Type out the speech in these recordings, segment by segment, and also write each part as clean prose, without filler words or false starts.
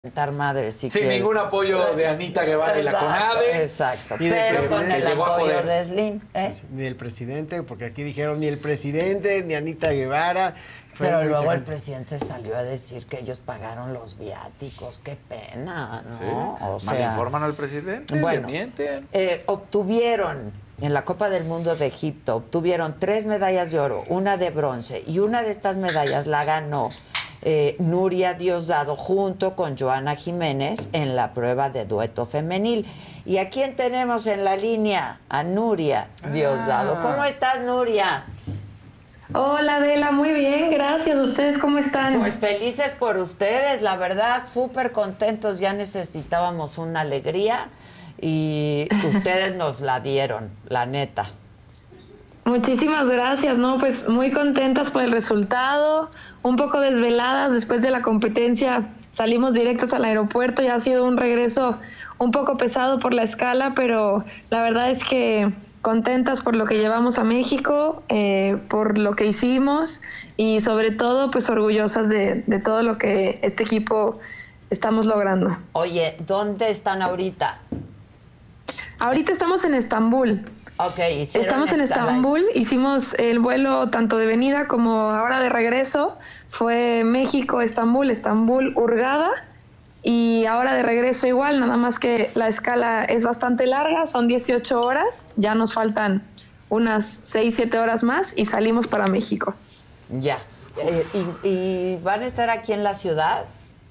madre, sin ningún apoyo de Anita Guevara y la CONADE. Exacto, pero con el apoyo de Slim. Ni el presidente, porque aquí dijeron ni el presidente, ni Anita Guevara. Pero luego el presidente salió a decir que ellos pagaron los viáticos. Qué pena, ¿no? Sí. O sea, ¿Malinforman al presidente? Bueno, ¿Le mienten? Obtuvieron en la Copa del Mundo de Egipto, obtuvieron 3 medallas de oro, una de bronce, y una de estas medallas la ganó Nuria Diosdado junto con Joana Jiménez en la prueba de dueto femenil. ¿Y a quién tenemos en la línea? A Nuria Diosdado. ¿Cómo estás, Nuria? Hola, Adela, muy bien, gracias. ¿Ustedes cómo están? Pues felices por ustedes, la verdad, súper contentos. Ya necesitábamos una alegría y ustedes nos la dieron, la neta. Muchísimas gracias, ¿no? Pues muy contentas por el resultado, un poco desveladas después de la competencia. Salimos directos al aeropuerto, ya ha sido un regreso un poco pesado por la escala, pero la verdad es que contentas por lo que llevamos a México, por lo que hicimos y sobre todo pues orgullosas de todo lo que este equipo estamos logrando. Oye, ¿dónde están ahorita? Ahorita estamos en Estambul. Okay, estamos en Estambul, hicimos el vuelo tanto de venida como ahora de regreso. Fue México, Estambul, Estambul, Hurghada. Y ahora de regreso igual, nada más que la escala es bastante larga, son 18 horas, ya nos faltan unas 6, 7 horas más y salimos para México. Ya. ¿Y van a estar aquí en la ciudad?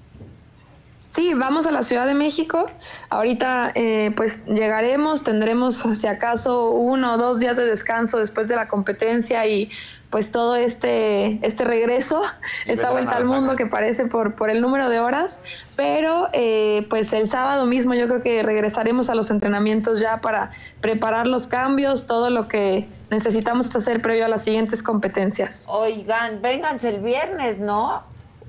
Sí, vamos a la Ciudad de México. Ahorita pues llegaremos, tendremos si acaso 1 o 2 días de descanso después de la competencia y pues todo este regreso, esta vuelta al mundo que parece por el número de horas, pero pues el sábado mismo yo creo que regresaremos a los entrenamientos ya para preparar los cambios, todo lo que necesitamos hacer previo a las siguientes competencias. Oigan, vénganse el viernes, ¿no?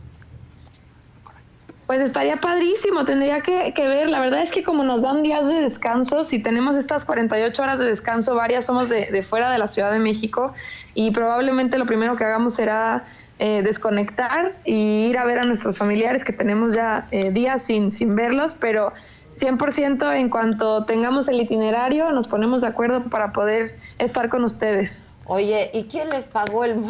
Pues estaría padrísimo, tendría que ver. La verdad es que como nos dan días de descanso, si tenemos estas 48 horas de descanso, varias somos de fuera de la Ciudad de México y probablemente lo primero que hagamos será desconectar y ir a ver a nuestros familiares que tenemos ya días sin verlos, pero 100% en cuanto tengamos el itinerario nos ponemos de acuerdo para poder estar con ustedes. Oye, ¿y quién les pagó el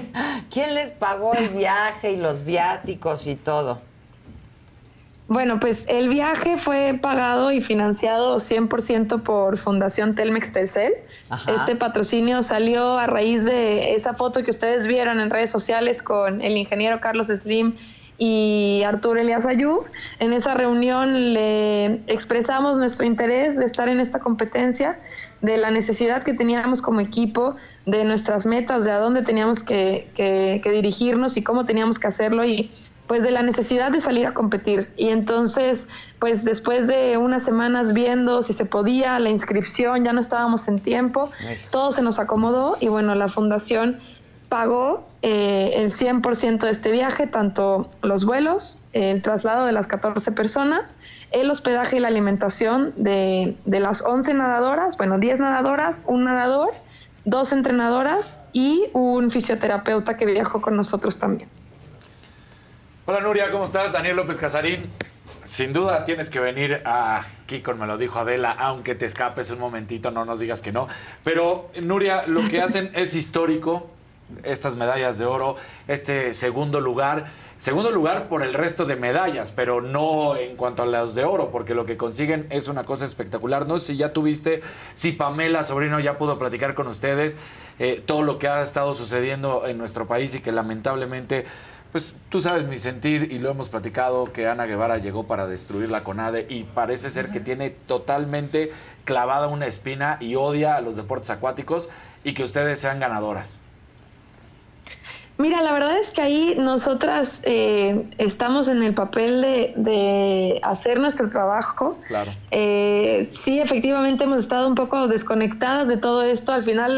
viaje y los viáticos y todo? Bueno, pues el viaje fue pagado y financiado 100% por Fundación Telmex Telcel. Ajá. Este patrocinio salió a raíz de esa foto que ustedes vieron en redes sociales con el ingeniero Carlos Slim y Arturo Elías Ayub. En esa reunión le expresamos nuestro interés de estar en esta competencia, de la necesidad que teníamos como equipo, de nuestras metas, de a dónde teníamos que dirigirnos y cómo teníamos que hacerlo y pues de la necesidad de salir a competir. Y entonces, pues después de unas semanas viendo si se podía, la inscripción, ya no estábamos en tiempo, todo se nos acomodó y bueno, la fundación pagó el 100% de este viaje, tanto los vuelos, el traslado de las 14 personas, el hospedaje y la alimentación de las 11 nadadoras, bueno, 10 nadadoras, un nadador, 2 entrenadoras y un fisioterapeuta que viajó con nosotros también. Hola Nuria, ¿cómo estás? Daniel López Casarín. Sin duda tienes que venir aquí con Me lo dijo Adela, aunque te escapes un momentito, no nos digas que no. Pero Nuria, lo que hacen es histórico, estas medallas de oro, este segundo lugar por el resto de medallas, pero no en cuanto a las de oro, porque lo que consiguen es una cosa espectacular. No sé si ya tuviste, si Pamela Sobrino ya pudo platicar con ustedes, todo lo que ha estado sucediendo en nuestro país y que lamentablemente... Pues tú sabes mi sentir y lo hemos platicado, que Ana Guevara llegó para destruir la CONADE y parece ser que tiene totalmente clavada una espina y odia a los deportes acuáticos y que ustedes sean ganadoras. Mira, la verdad es que ahí nosotras estamos en el papel de hacer nuestro trabajo. Claro. Sí, efectivamente hemos estado un poco desconectadas de todo esto. Al final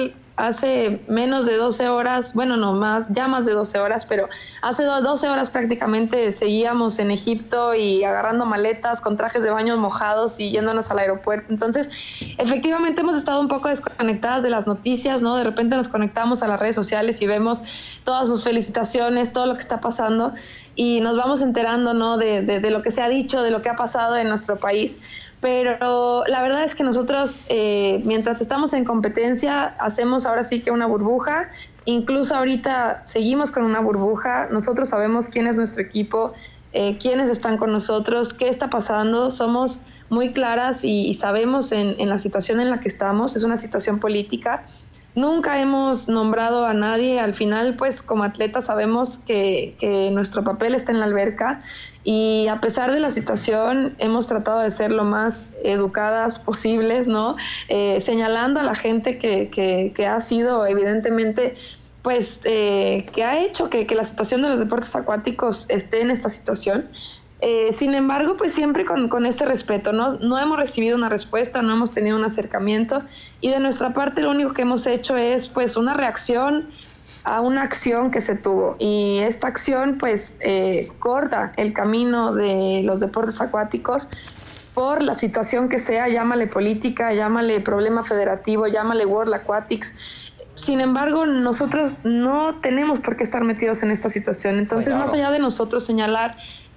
hace menos de 12 horas, bueno, no más, ya más de 12 horas, pero hace 12 horas prácticamente seguíamos en Egipto y agarrando maletas con trajes de baño mojados y yéndonos al aeropuerto. Entonces, efectivamente hemos estado un poco desconectadas de las noticias, ¿no? De repente nos conectamos a las redes sociales y vemos todas sus felicitaciones, todo lo que está pasando, y nos vamos enterando, ¿no? de lo que se ha dicho, de lo que ha pasado en nuestro país. Pero la verdad es que nosotros, mientras estamos en competencia, hacemos ahora sí que una burbuja. Incluso ahorita seguimos con una burbuja. Nosotros sabemos quién es nuestro equipo, quiénes están con nosotros, qué está pasando. Somos muy claras y sabemos en la situación en la que estamos. Es una situación política. Nunca hemos nombrado a nadie. Al final, pues como atletas sabemos que nuestro papel está en la alberca, y a pesar de la situación hemos tratado de ser lo más educadas posibles, ¿no? Señalando a la gente que ha sido evidentemente, pues que ha hecho que la situación de los deportes acuáticos esté en esta situación. Sin embargo, pues siempre con este respeto, ¿no? No hemos recibido una respuesta, no hemos tenido un acercamiento, y de nuestra parte lo único que hemos hecho es pues una reacción a una acción que se tuvo, y esta acción pues corta el camino de los deportes acuáticos por la situación que sea, llámale política, llámale problema federativo, llámale World Aquatics. Sin embargo, nosotros no tenemos por qué estar metidos en esta situación. Entonces, más allá de nosotros señalar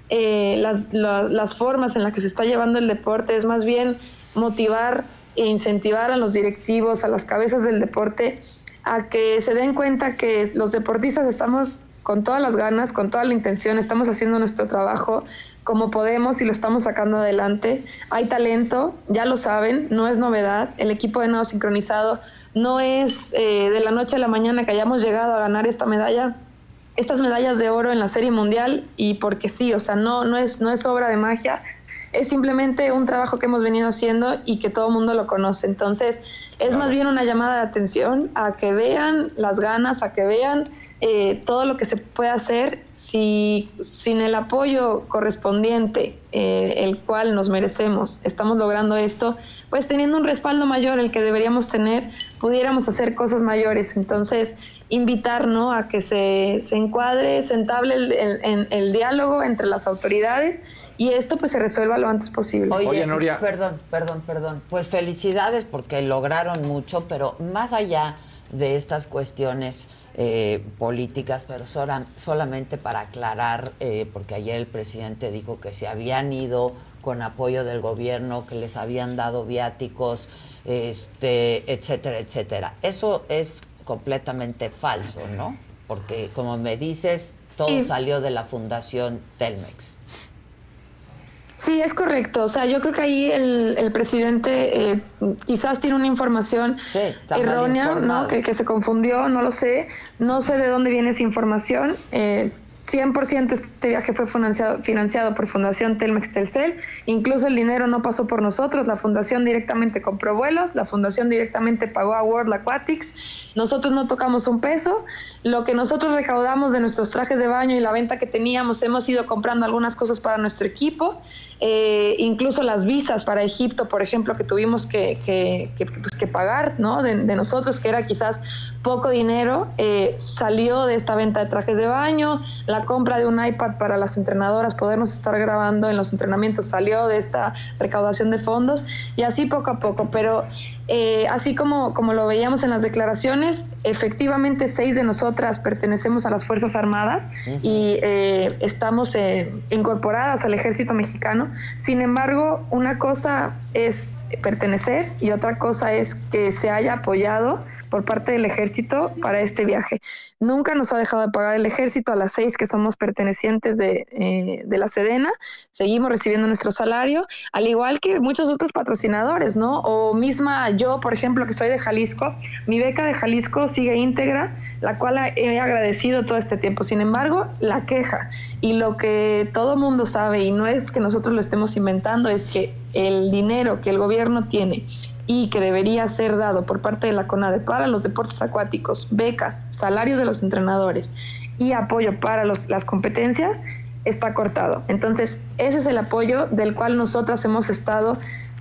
las formas en las que se está llevando el deporte, es más bien motivar e incentivar a los directivos, a las cabezas del deporte, a que se den cuenta que los deportistas estamos con todas las ganas, con toda la intención, estamos haciendo nuestro trabajo como podemos y lo estamos sacando adelante. Hay talento, ya lo saben, no es novedad. El equipo de nado sincronizado no es de la noche a la mañana que hayamos llegado a ganar estas medallas de oro en la Serie Mundial, y porque sí, o sea, no es obra de magia, es simplemente un trabajo que hemos venido haciendo y que todo el mundo lo conoce. Entonces, es más bien una llamada de atención a que vean las ganas, a que vean todo lo que se puede hacer. Sin el apoyo correspondiente, el cual nos merecemos, estamos logrando esto, pues teniendo un respaldo mayor, el que deberíamos tener, pudiéramos hacer cosas mayores. Entonces, invitar, ¿no?, a que se encuadre, se entable el diálogo entre las autoridades, y esto pues se resuelva lo antes posible. Oye, Nuria. Perdón. Pues felicidades porque lograron mucho, pero más allá de estas cuestiones políticas, pero solamente para aclarar, porque ayer el presidente dijo que se habían ido con apoyo del gobierno, que les habían dado viáticos, etcétera, etcétera. Eso es completamente falso, ¿no? Porque, como me dices, todo salió de la Fundación Telmex. Sí, es correcto. O sea, yo creo que ahí el presidente quizás tiene una información errónea, ¿no? Que se confundió, no lo sé. No sé de dónde viene esa información. 100% este viaje fue financiado por Fundación Telmex Telcel. Incluso el dinero no pasó por nosotros. La fundación directamente compró vuelos, la fundación directamente pagó a World Aquatics. Nosotros no tocamos un peso. Lo que nosotros recaudamos de nuestros trajes de baño y la venta que teníamos, hemos ido comprando algunas cosas para nuestro equipo. Incluso las visas para Egipto, por ejemplo, que tuvimos que pagar, ¿no?, de nosotros, que era quizás poco dinero, salió de esta venta de trajes de baño. La compra de un iPad para las entrenadoras, podernos estar grabando en los entrenamientos, salió de esta recaudación de fondos, y así poco a poco. Pero así como lo veíamos en las declaraciones, efectivamente 6 de nosotras pertenecemos a las Fuerzas Armadas y estamos incorporadas al Ejército Mexicano. Sin embargo, una cosa es pertenecer y otra cosa es que se haya apoyado por parte del Ejército para este viaje. Nunca nos ha dejado de pagar el Ejército a las 6 que somos pertenecientes de la Sedena. Seguimos recibiendo nuestro salario, al igual que muchos otros patrocinadores, ¿no? O misma yo, por ejemplo, que soy de Jalisco, mi beca de Jalisco sigue íntegra, la cual he agradecido todo este tiempo. Sin embargo, la queja y lo que todo mundo sabe, y no es que nosotros lo estemos inventando, es que el dinero que el gobierno tiene y que debería ser dado por parte de la CONADE para los deportes acuáticos, becas, salarios de los entrenadores y apoyo para las competencias, está cortado. Entonces, ese es el apoyo del cual nosotras hemos estado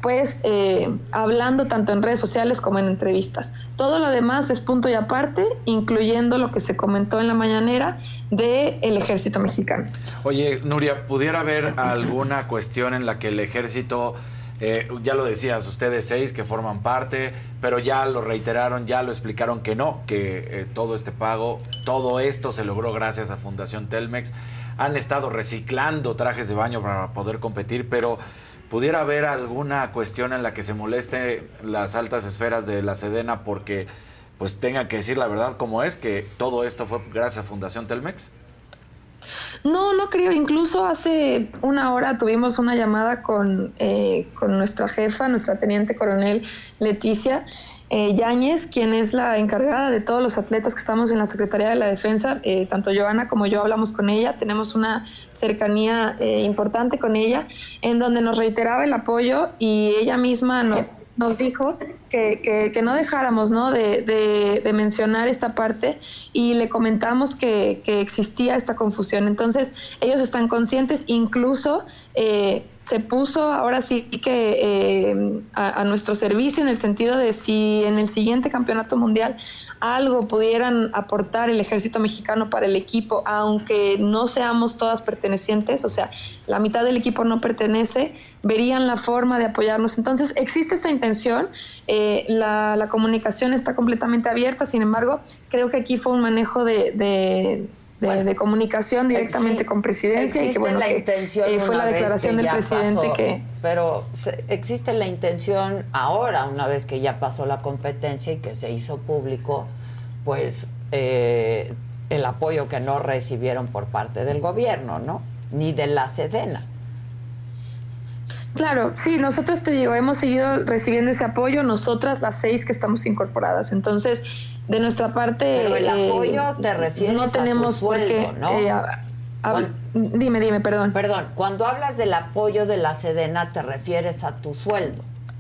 pues hablando tanto en redes sociales como en entrevistas. Todo lo demás es punto y aparte, incluyendo lo que se comentó en la mañanera del Ejército Mexicano. Oye, Nuria, ¿pudiera haber alguna cuestión en la que el Ejército, ya lo decías, ustedes 6 que forman parte, pero ya lo reiteraron, ya lo explicaron que no, que todo este pago, todo esto se logró gracias a Fundación Telmex? Han estado reciclando trajes de baño para poder competir, pero ¿pudiera haber alguna cuestión en la que se moleste las altas esferas de la Sedena porque pues tengan que decir la verdad como es, que todo esto fue gracias a Fundación Telmex? No creo. Incluso hace una hora tuvimos una llamada con nuestra jefa, nuestra teniente coronel Leticia Yáñez, quien es la encargada de todos los atletas que estamos en la Secretaría de la Defensa. Tanto Joana como yo hablamos con ella, tenemos una cercanía importante con ella, en donde nos reiteraba el apoyo y ella misma nos dijo que no dejáramos, ¿no?, de mencionar esta parte, y le comentamos que existía esta confusión. Entonces ellos están conscientes, incluso se puso ahora sí que a nuestro servicio, en el sentido de si en el siguiente campeonato mundial algo pudieran aportar el Ejército Mexicano para el equipo, aunque no seamos todas pertenecientes, o sea, la mitad del equipo no pertenece, verían la forma de apoyarnos. Entonces existe esta intención, la comunicación está completamente abierta. Sin embargo, creo que aquí fue un manejo de comunicación directamente con Presidencia, y que bueno, que fue la declaración del presidente pasó, pero existe la intención ahora, una vez que ya pasó la competencia y que se hizo público, pues el apoyo que no recibieron por parte del gobierno, ¿no? Ni de la Sedena. Claro, sí, nosotros, te digo, hemos seguido recibiendo ese apoyo, nosotras las 6 que estamos incorporadas. Entonces, de nuestra parte... Pero el apoyo te refieres no tenemos a su sueldo, ¿no? Dime, perdón. Perdón, cuando hablas del apoyo de la Sedena, te refieres a tu sueldo.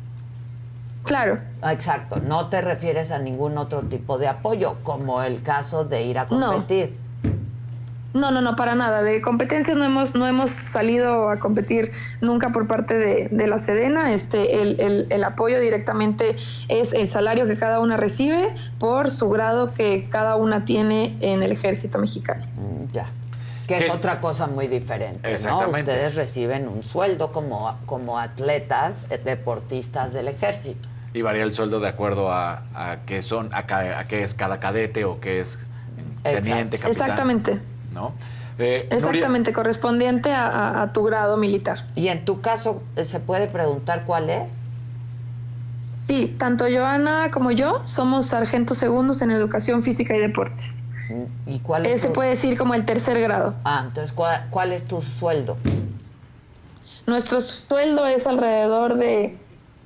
Claro. Exacto, no te refieres a ningún otro tipo de apoyo, como el caso de ir a competir. No, para nada. De competencias no hemos salido a competir nunca por parte de la Sedena. El apoyo directamente es el salario que cada una recibe por su grado que cada una tiene en el Ejército Mexicano. Ya. Que es otra cosa muy diferente, ¿no? Ustedes reciben un sueldo como atletas, deportistas del Ejército. Y varía el sueldo de acuerdo a qué son, a qué es cada cadete o qué es teniente, capitán. Exactamente. ¿No? Exactamente, Nuria, correspondiente a tu grado militar. Y en tu caso, ¿se puede preguntar cuál es? Sí, tanto Joana como yo somos sargentos segundos en Educación Física y Deportes. ¿Y cuál es se puede decir como el 3er grado. Entonces, ¿cuál es tu sueldo? Nuestro sueldo es alrededor de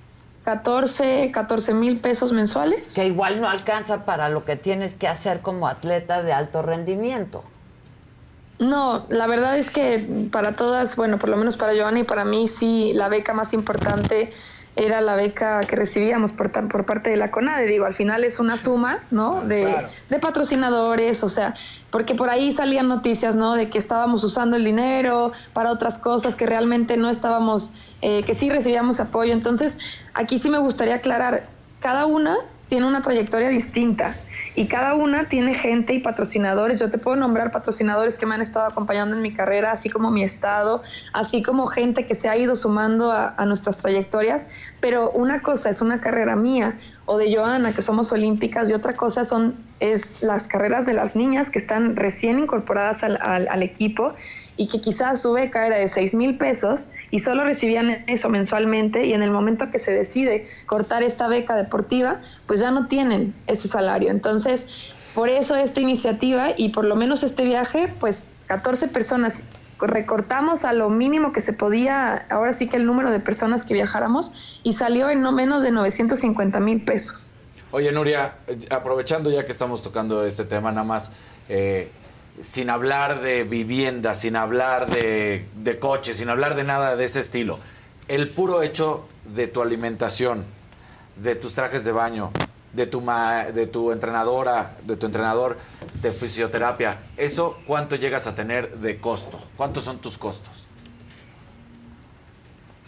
14,000 pesos mensuales. Que igual no alcanza para lo que tienes que hacer como atleta de alto rendimiento. No, la verdad es que para todas, bueno, por lo menos para Joana y para mí, sí, la beca más importante era la beca que recibíamos por parte de la CONADE. Digo, al final es una suma, ¿no? De patrocinadores, o sea, porque por ahí salían noticias, ¿no?, de que estábamos usando el dinero para otras cosas que realmente no estábamos, que sí recibíamos apoyo. Entonces, aquí sí me gustaría aclarar, cada una tiene una trayectoria distinta y cada una tiene gente y patrocinadores. Yo te puedo nombrar patrocinadores que me han estado acompañando en mi carrera, así como mi estado, así como gente que se ha ido sumando a nuestras trayectorias, pero una cosa es una carrera mía o de Joana, que somos olímpicas, y otra cosa es las carreras de las niñas que están recién incorporadas al equipo y que quizás su beca era de 6,000 pesos y solo recibían eso mensualmente, y en el momento que se decide cortar esta beca deportiva, pues ya no tienen ese salario. Entonces, por eso esta iniciativa y por lo menos este viaje, pues 14 personas, recortamos a lo mínimo que se podía, ahora sí que el número de personas que viajáramos, y salió en no menos de 950,000 pesos. Oye, Nuria, aprovechando ya que estamos tocando este tema, nada más, sin hablar de vivienda, sin hablar de coches, sin hablar de nada de ese estilo, el puro hecho de tu alimentación, de tus trajes de baño, de tu entrenadora, de tu entrenador de fisioterapia, ¿eso cuánto llegas a tener de costo? ¿Cuántos son tus costos?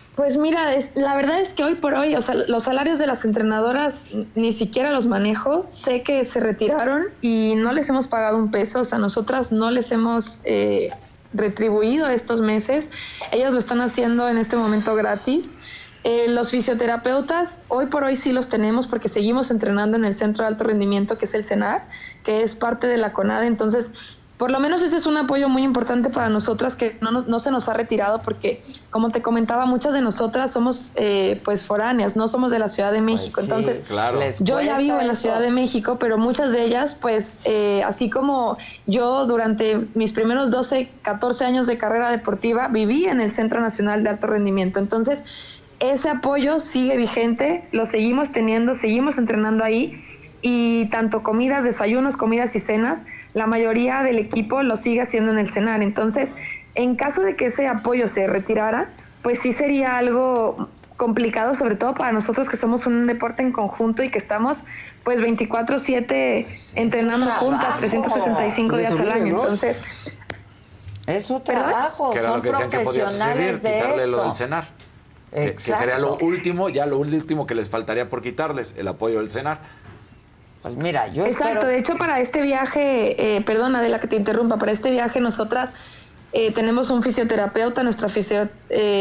Pues mira, la verdad es que hoy por hoy, o sea, los salarios de las entrenadoras ni siquiera los manejo. Sé que se retiraron y no les hemos pagado un peso, o sea, nosotras no les hemos retribuido estos meses. Ellas lo están haciendo en este momento gratis. Los fisioterapeutas, hoy por hoy sí los tenemos porque seguimos entrenando en el Centro de Alto Rendimiento, que es el CENAR, que es parte de la CONADE. Entonces, por lo menos ese es un apoyo muy importante para nosotras que no se nos ha retirado porque, como te comentaba, muchas de nosotras somos pues foráneas, no somos de la Ciudad de México. Pues sí, entonces, claro. Yo ya vivo en la Ciudad de México, pero muchas de ellas, pues, así como yo durante mis primeros 12, 14 años de carrera deportiva, viví en el Centro Nacional de Alto Rendimiento. Entonces, ese apoyo sigue vigente, lo seguimos teniendo, seguimos entrenando ahí. Y tanto comidas, desayunos, comidas y cenas, la mayoría del equipo lo sigue haciendo en el CENAR. Entonces, en caso de que ese apoyo se retirara, pues sí sería algo complicado, sobre todo para nosotros que somos un deporte en conjunto y que estamos pues 24/7 entrenando juntas, 365 días al año. ¿no? Entonces, es su trabajo, Que era son lo que decían que podía suceder, profesionales de quitarle lo del esto. CENAR. Que sería lo último que les faltaría por quitarles, el apoyo del CENAR. Pues mira, yo exacto, espero... de hecho para este viaje, perdona Adela que te interrumpa, para este viaje nosotras tenemos un fisioterapeuta, nuestra fisio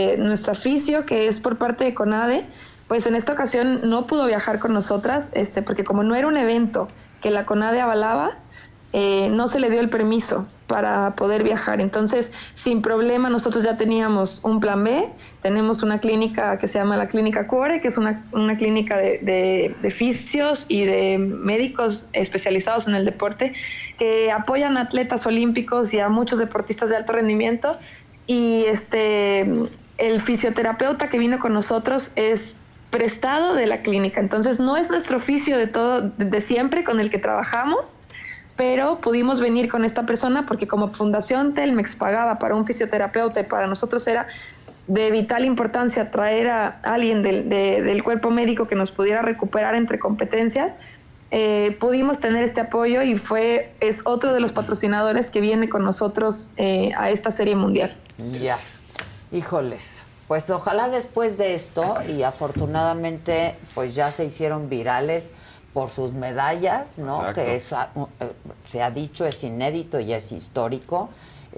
que es por parte de CONADE, pues en esta ocasión no pudo viajar con nosotras, porque como no era un evento que la CONADE avalaba, no se le dio el permiso para poder viajar. Entonces, sin problema, nosotros ya teníamos un plan B. Tenemos una clínica que se llama la Clínica Cuore, que es una clínica de fisios y de médicos especializados en el deporte que apoyan a atletas olímpicos y a muchos deportistas de alto rendimiento. Y el fisioterapeuta que vino con nosotros es prestado de la clínica. Entonces, no es nuestro fisio de siempre con el que trabajamos, pero pudimos venir con esta persona porque como Fundación Telmex pagaba para un fisioterapeuta y para nosotros era de vital importancia traer a alguien del cuerpo médico que nos pudiera recuperar entre competencias, pudimos tener este apoyo y es otro de los patrocinadores que viene con nosotros a esta serie mundial. Ya, híjoles. Pues ojalá después de esto, y afortunadamente pues ya se hicieron virales por sus medallas, ¿no? Exacto. Que se ha dicho, es inédito y es histórico.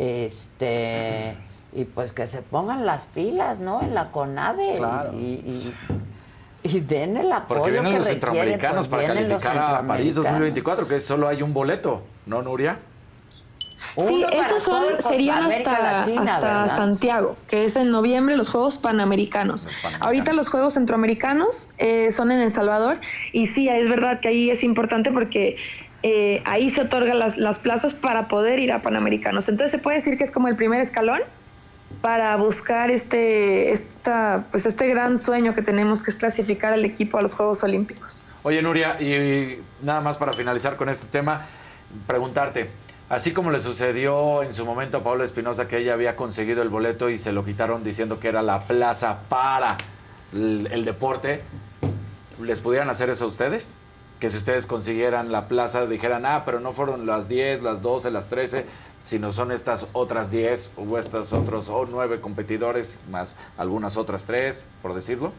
Y pues que se pongan las pilas, ¿no? En la CONADE. Claro. Y den el apoyo Porque vienen que los requieren, centroamericanos pues para vienen los calificar a París centroamericanos. 2024, que solo hay un boleto, ¿no, Nuria? Sí, Uno para esos todo el serían América hasta Latina, ¿verdad? Santiago, que es en noviembre, los Juegos Panamericanos. Ahorita los Juegos Centroamericanos son en El Salvador, y sí, es verdad que ahí es importante porque ahí se otorgan las plazas para poder ir a Panamericanos. Entonces se puede decir que es como el primer escalón para buscar este gran sueño que tenemos, que es clasificar al equipo a los Juegos Olímpicos. Oye, Nuria, y nada más para finalizar con este tema, preguntarte, así como le sucedió en su momento a Paula Espinosa, que ella había conseguido el boleto y se lo quitaron diciendo que era la plaza para el deporte, ¿les pudieran hacer eso a ustedes? Que si ustedes consiguieran la plaza, dijeran, pero no fueron las 10, las 12, las 13, sino son estas otras 10 o estos otros 9 competidores, más algunas otras 3, por decirlo.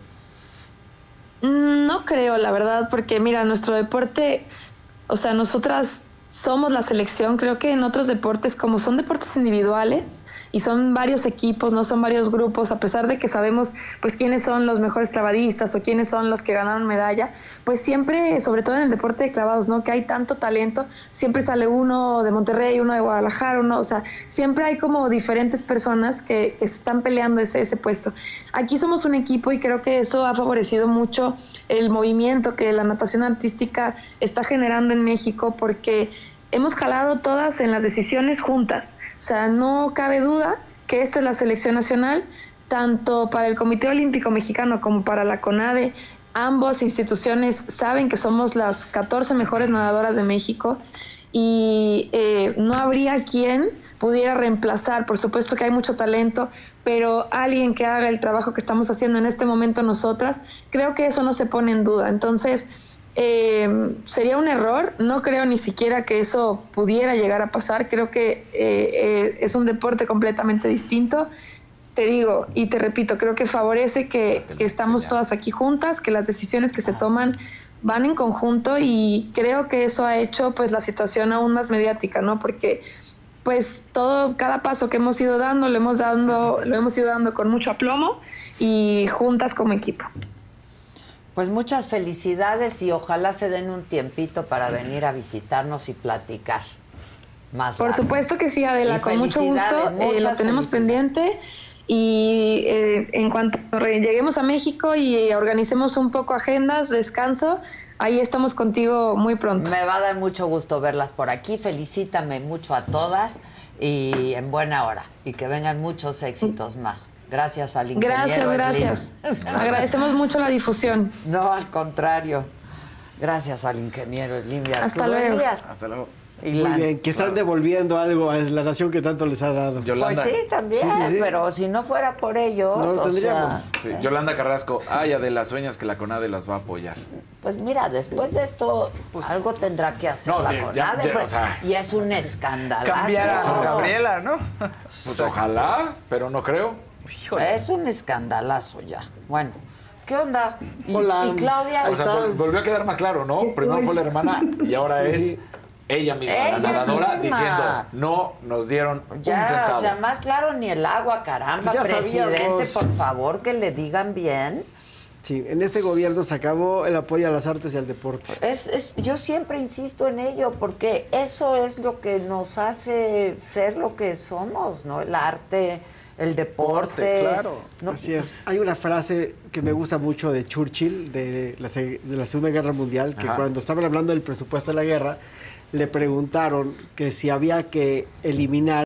No creo, la verdad, porque mira, nuestro deporte, o sea, nosotras somos la selección. Creo que en otros deportes, como son deportes individuales y son varios equipos, no son varios grupos, a pesar de que sabemos pues quiénes son los mejores clavadistas o quiénes son los que ganaron medalla, pues siempre, sobre todo en el deporte de clavados, ¿no? Que hay tanto talento, siempre sale uno de Monterrey, uno de Guadalajara, o sea, siempre hay como diferentes personas que se están peleando ese puesto. Aquí somos un equipo y creo que eso ha favorecido mucho el movimiento que la natación artística está generando en México, porque hemos jalado todas en las decisiones juntas. O sea, no cabe duda que esta es la selección nacional, tanto para el Comité Olímpico Mexicano como para la CONADE. Ambas instituciones saben que somos las 14 mejores nadadoras de México y no habría quien pudiera reemplazar. Por supuesto que hay mucho talento, pero alguien que haga el trabajo que estamos haciendo en este momento nosotras, creo que eso no se pone en duda. Entonces, sería un error. No creo ni siquiera que eso pudiera llegar a pasar. Creo que es un deporte completamente distinto te digo y te repito, creo que favorece que estamos todas aquí juntas, que las decisiones que se toman van en conjunto y creo que eso ha hecho pues la situación aún más mediática, ¿no? Porque pues cada paso que hemos ido dando lo hemos ido dando con mucho aplomo y juntas como equipo. Pues muchas felicidades y ojalá se den un tiempito para venir a visitarnos y platicar más. Por supuesto que sí, Adela, con mucho gusto, lo tenemos pendiente. Y en cuanto lleguemos a México y organicemos un poco agendas, descanso, ahí estamos contigo muy pronto. Me va a dar mucho gusto verlas por aquí. Felicítame mucho a todas y en buena hora. Y que vengan muchos éxitos más. Gracias al ingeniero. Gracias. Agradecemos mucho la difusión. No, al contrario. Gracias al ingeniero Slim. Hasta luego. Hasta luego. Muy bien, que están devolviendo algo a la nación que tanto les ha dado. Yolanda. Pues sí, también, sí. Pero si no fuera por ellos, no lo tendríamos. Sí. Yolanda Carrasco, Adela, sueñas que la CONADE las va a apoyar. Pues mira, después de esto, algo tendrá que hacer la CONADE. O sea, y es un escándalo. Cambiar a Gabriela, ¿no? Pues ojalá, pero no creo. Híjole. Es un escandalazo ya. Bueno, ¿qué onda? Hola. Y Claudia... O sea, volvió a quedar más claro, ¿no? Primero fue la hermana y ahora es ella misma, la nadadora, diciendo, no nos dieron un centavo. O sea, más claro ni el agua, caramba, Ya presidente, sabíamos. por favor, que le digan bien. Sí, en este gobierno se acabó el apoyo a las artes y al deporte. Yo siempre insisto en ello, porque eso es lo que nos hace ser lo que somos, ¿no? El arte, el deporte. Claro. No, Así es. Hay una frase que me gusta mucho de Churchill, de la Segunda Guerra Mundial, que cuando estaban hablando del presupuesto de la guerra, le preguntaron que si había que eliminar